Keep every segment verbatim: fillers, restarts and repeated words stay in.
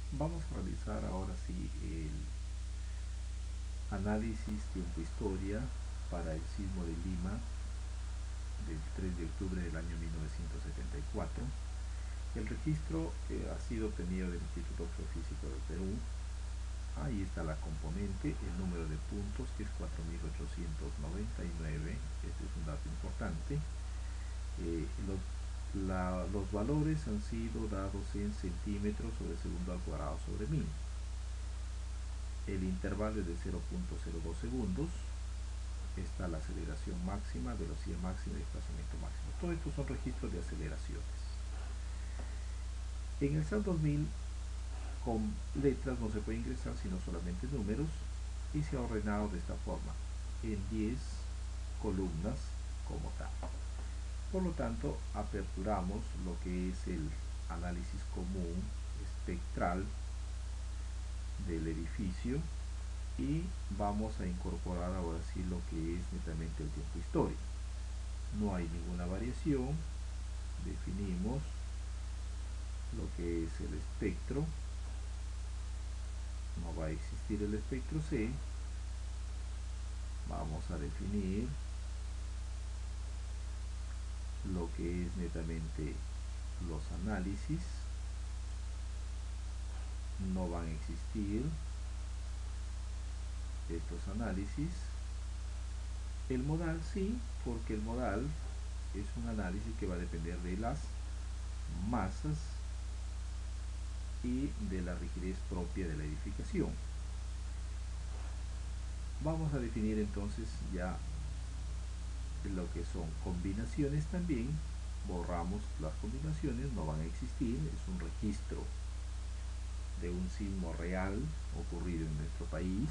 Vamos a realizar ahora sí el análisis tiempo-historia para el sismo de Lima del tres de octubre del año mil novecientos setenta y cuatro. El registro eh, ha sido obtenido del Instituto Geofísico del Perú. Ahí está la componente, el número de puntos, que es cuatro mil ochocientos noventa y nueve. Este es un dato importante. Eh, los, la, los valores han sido dados en centímetros sobre segundo al cuadrado sobre mil. El intervalo es de cero punto cero dos segundos. Está la aceleración máxima, velocidad máxima y desplazamiento máximo. Todo esto son registros de aceleraciones. En el SAT dos mil, con letras no se puede ingresar sino solamente números, y se ha ordenado de esta forma, en diez columnas como tal. Por lo tanto, aperturamos lo que es el análisis común espectral del edificio y vamos a incorporar ahora sí lo que es netamente el tiempo histórico. No hay ninguna variación. Definimos lo que es el espectro. No va a existir el espectro C. Vamos a definir lo que es netamente los análisis. No van a existir estos análisis. El modal sí, porque el modal es un análisis que va a depender de las masas y de la rigidez propia de la edificación. Vamos a definir entonces ya lo que son combinaciones también. Borramos las combinaciones, no van a existir, es un registro de un sismo real ocurrido en nuestro país.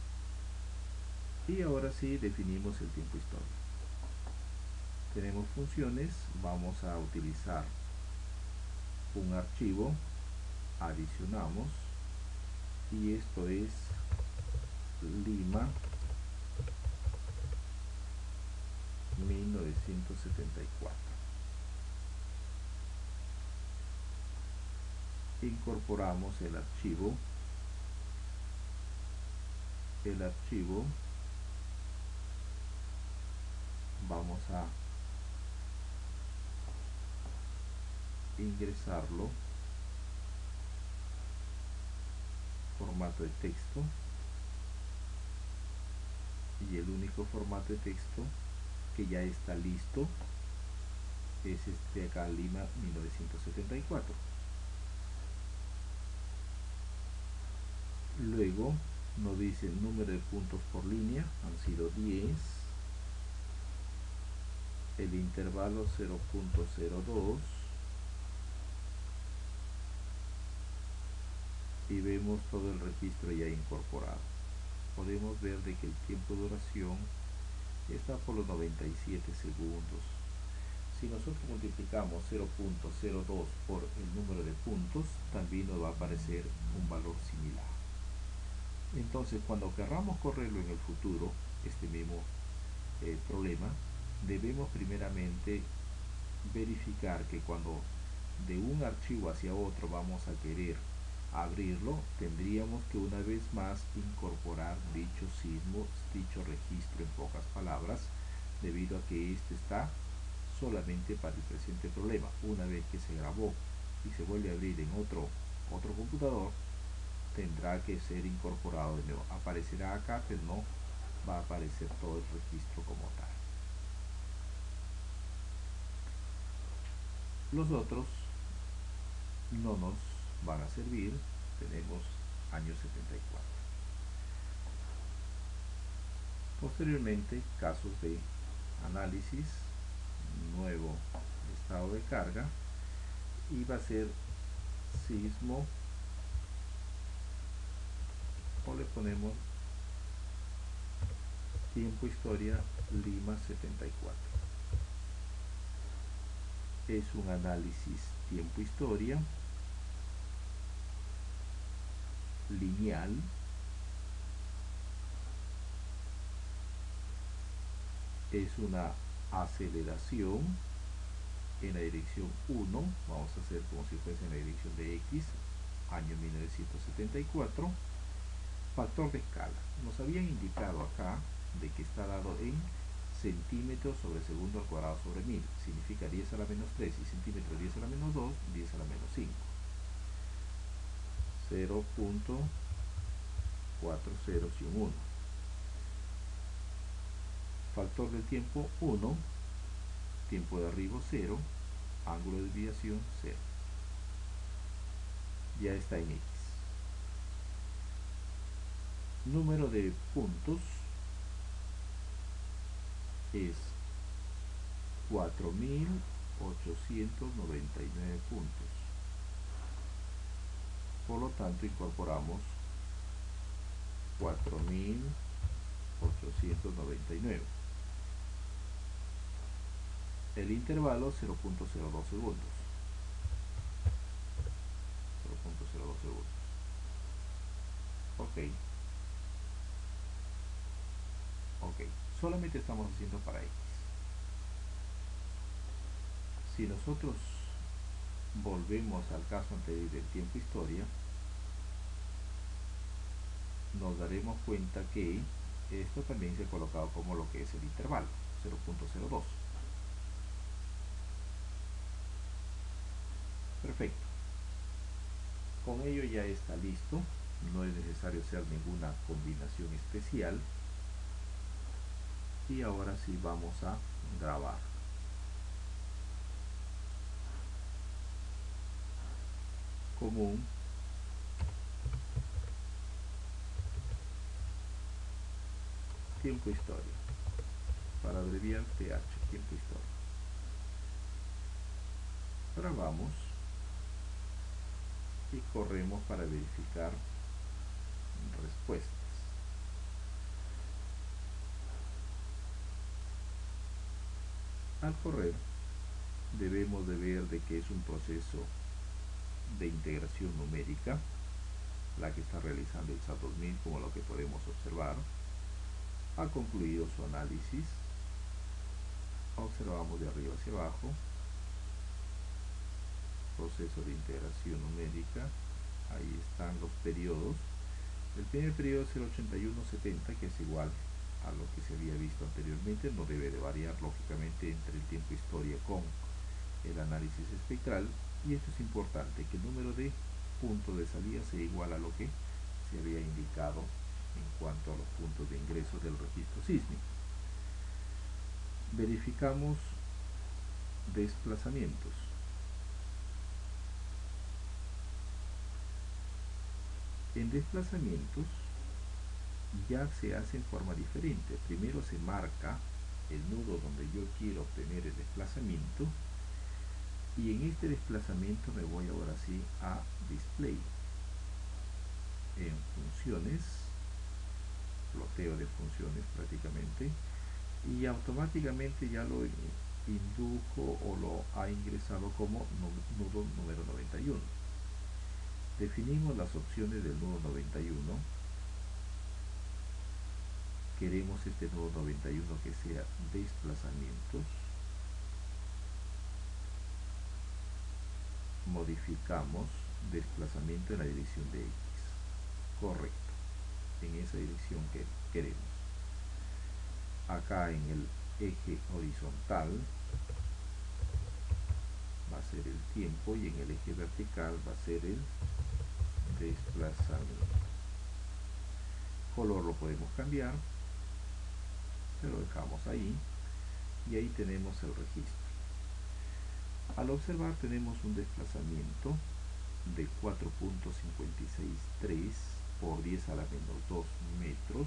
Y ahora sí definimos el tiempo histórico. Tenemos funciones, vamos a utilizar un archivo, adicionamos, y esto es Lima mil novecientos setenta y cuatro. Incorporamos el archivo, el archivo vamos a ingresarlo, formato de texto, y el único formato de texto que ya está listo es este acá, Lima mil novecientos setenta y cuatro. Luego nos dice el número de puntos por línea, han sido diez, el intervalo cero punto cero dos, y vemos todo el registro ya incorporado. Podemos ver de que el tiempo de duración está por los noventa y siete segundos. Si nosotros multiplicamos cero punto cero dos por el número de puntos, también nos va a aparecer un valor similar. Entonces, cuando querramos correrlo en el futuro, este mismo eh, problema, debemos primeramente verificar que cuando de un archivo hacia otro vamos a querer abrirlo, tendríamos que una vez más incorporar dicho sismo, dicho registro, en pocas palabras, debido a que este está solamente para el presente problema. Una vez que se grabó y se vuelve a abrir en otro, otro computador, tendrá que ser incorporado de nuevo. Aparecerá acá, pero no va a aparecer todo el registro como tal. Los otros no nos van a servir. Tenemos año setenta y cuatro. Posteriormente, casos de análisis, nuevo estado de carga, y va a ser sismo, o le ponemos tiempo historia Lima setenta y cuatro. Es un análisis tiempo historia lineal, es una aceleración en la dirección uno, vamos a hacer como si fuese en la dirección de X, año mil novecientos setenta y cuatro. Factor de escala. Nos habían indicado acá de que está dado en centímetros sobre segundo al cuadrado sobre mil. Significa diez a la menos tres y centímetros diez a la menos dos, diez a la menos cinco. cero punto cuatro ceros y un uno. Factor del tiempo uno, tiempo de arribo cero, ángulo de desviación cero. Ya está en X. Número de puntos es cuatro mil ochocientos noventa y nueve puntos. Por lo tanto, incorporamos cuatro mil ochocientos noventa y nueve. El intervalo cero punto cero dos segundos. cero punto cero dos segundos. Ok. Ok. Solamente estamos haciendo para X. Si nosotros volvemos al caso anterior del tiempo historia, nos daremos cuenta que esto también se ha colocado como lo que es el intervalo, cero punto cero dos. Perfecto. Con ello ya está listo. No es necesario hacer ninguna combinación especial. Y ahora sí vamos a grabar. Común. Tiempo historia. Para abreviar T H, tiempo historia. Grabamos y corremos para verificar respuestas. Al correr debemos de ver de que es un proceso de integración numérica la que está realizando el S A T dos mil, como lo que podemos observar. Ha concluido su análisis. Observamos de arriba hacia abajo. Proceso de integración numérica. Ahí están los periodos. El primer periodo es el ochenta y uno setenta, que es igual a lo que se había visto anteriormente. No debe de variar lógicamente entre el tiempo historia con el análisis espectral. Y esto es importante, que el número de puntos de salida sea igual a lo que se había indicado en cuanto a los puntos de ingreso del registro sísmico. Verificamos desplazamientos. En desplazamientos ya se hace en forma diferente. Primero se marca el nudo donde yo quiero obtener el desplazamiento, y en este desplazamiento me voy ahora sí a display, en funciones, ploteo de funciones prácticamente, y automáticamente ya lo indujo o lo ha ingresado como nudo número noventa y uno. Definimos las opciones del nudo noventa y uno. Queremos este nudo noventa y uno que sea desplazamientos. Modificamos desplazamiento en la dirección de X. Correcto. En esa dirección que queremos. Acá en el eje horizontal va a ser el tiempo y en el eje vertical va a ser el desplazamiento. Color lo podemos cambiar, pero lo dejamos ahí, y ahí tenemos el registro. Al observar tenemos un desplazamiento de cuatro punto cincuenta y seis tres por diez a la menos dos metros.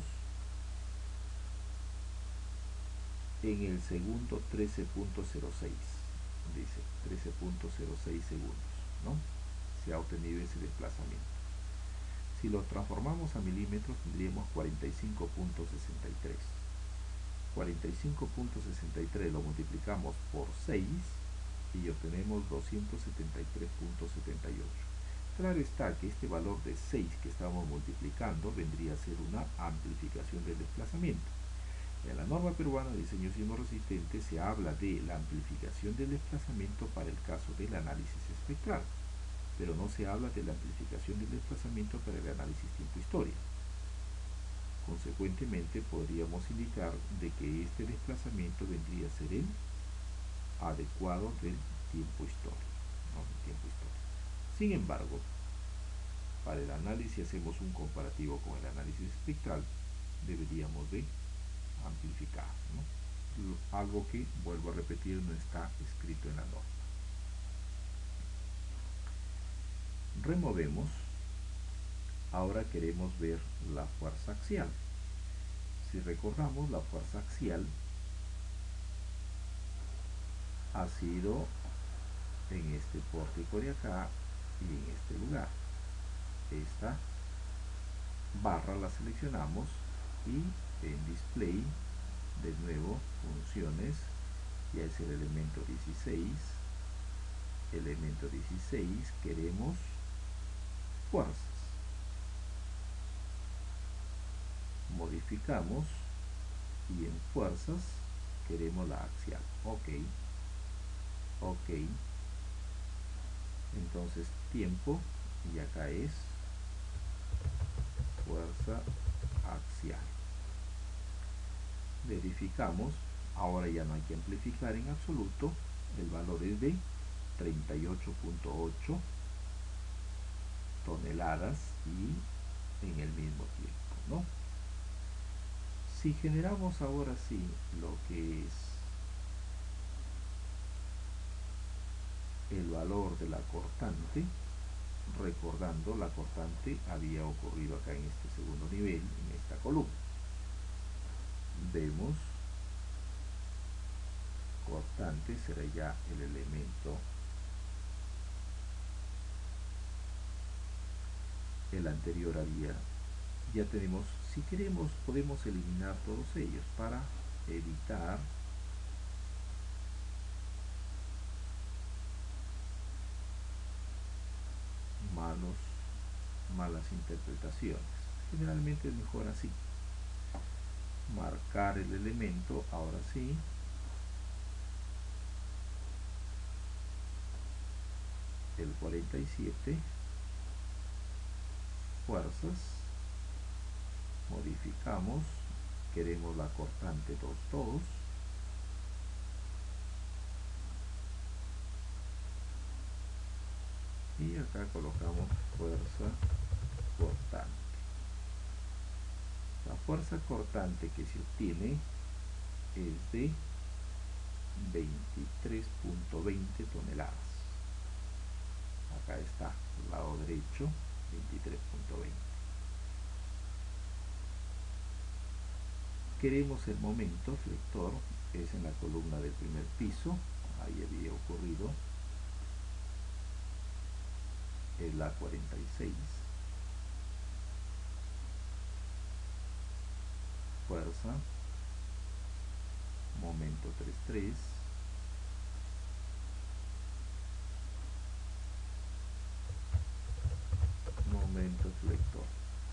En el segundo trece punto cero seis, dice trece punto cero seis segundos, ¿no? Se ha obtenido ese desplazamiento. Si lo transformamos a milímetros tendríamos cuarenta y cinco punto sesenta y tres. cuarenta y cinco punto sesenta y tres lo multiplicamos por seis y obtenemos doscientos setenta y tres punto setenta y ocho. Claro está que este valor de seis que estamos multiplicando vendría a ser una amplificación del desplazamiento. En la norma peruana de diseño sismo resistente se habla de la amplificación del desplazamiento para el caso del análisis espectral. pero no se habla de la amplificación del desplazamiento para el análisis tiempo-historia. Consecuentemente, podríamos indicar de que este desplazamiento vendría a ser el adecuado del tiempo histórico, ¿no? El tiempo histórico. Sin embargo, para el análisis, hacemos un comparativo con el análisis espectral, deberíamos de amplificar, ¿no? Algo que, vuelvo a repetir, no está escrito en la norma. Removemos. Ahora queremos ver la fuerza axial. Si recordamos, la fuerza axial ha sido en este pórtico de acá y en este lugar. Esta barra la seleccionamos y en display, de nuevo, funciones, ya es el elemento dieciséis. Elemento dieciséis, queremos fuerzas. Modificamos y en fuerzas queremos la axial. Ok. Ok. Entonces tiempo, y acá es fuerza axial. Verificamos. Ahora ya no hay que amplificar en absoluto. El valor es de treinta y ocho punto ocho toneladas y en el mismo tiempo, ¿no? Si generamos ahora sí lo que es el valor de la cortante, recordando, la cortante había ocurrido acá en este segundo nivel, en esta columna. Vemos cortante, será ya el elemento, el anterior había, ya tenemos, si queremos podemos eliminar todos ellos para evitar malos, malas interpretaciones. Generalmente es mejor así. Marcar el elemento, ahora sí. El cuarenta y siete. Fuerzas. Modificamos. Queremos la cortante dos punto dos. Y acá colocamos fuerza cortante. La fuerza cortante que se obtiene es de veintitrés punto veinte toneladas. Acá está, lado derecho, veintitrés punto veinte. Queremos el momento flector, es en la columna del primer piso, ahí había ocurrido el A cuarenta y seis. Fuerza, momento treinta y tres, momento flector,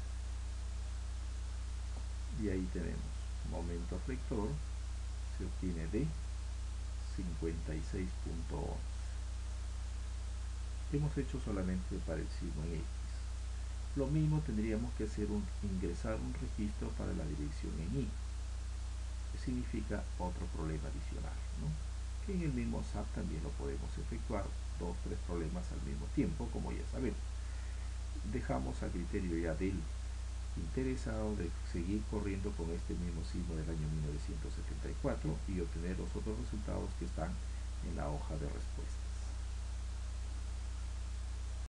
y ahí tenemos momento flector, se obtiene de cincuenta y seis punto once. Hemos hecho solamente para el signo en X. Lo mismo tendríamos que hacer un, ingresar un registro para la dirección en Y, que significa otro problema adicional, ¿no? Que en el mismo S A P también lo podemos efectuar, dos, tres problemas al mismo tiempo, como ya sabemos. Dejamos a criterio ya del interesado de seguir corriendo con este mismo signo del año mil novecientos setenta y cuatro y obtener los otros resultados que están en la hoja de respuesta.